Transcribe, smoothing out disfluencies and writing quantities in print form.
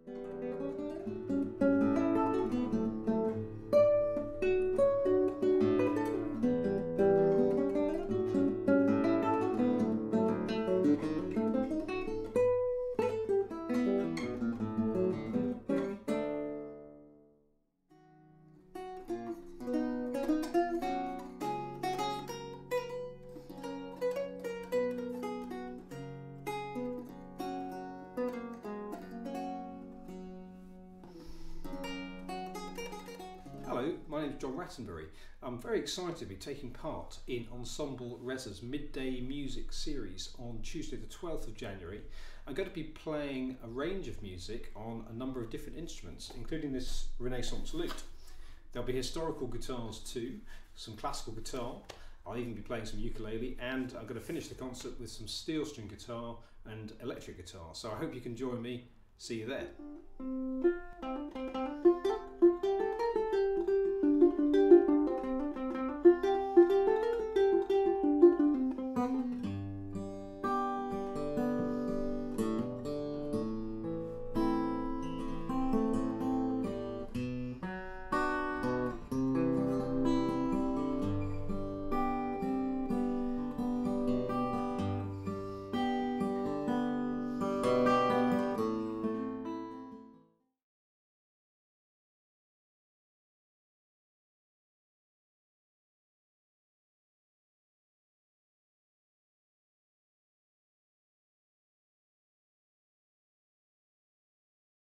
Hello, my name is Jon Rattenbury. I'm very excited to be taking part in Ensemble Reza's Midday Music series on Tuesday the 12th of January. I'm going to be playing a range of music on a number of different instruments, including this Renaissance lute. There'll be historical guitars too, some classical guitar, I'll even be playing some ukulele, and I'm going to finish the concert with some steel string guitar and electric guitar. So I hope you can join me. See you there.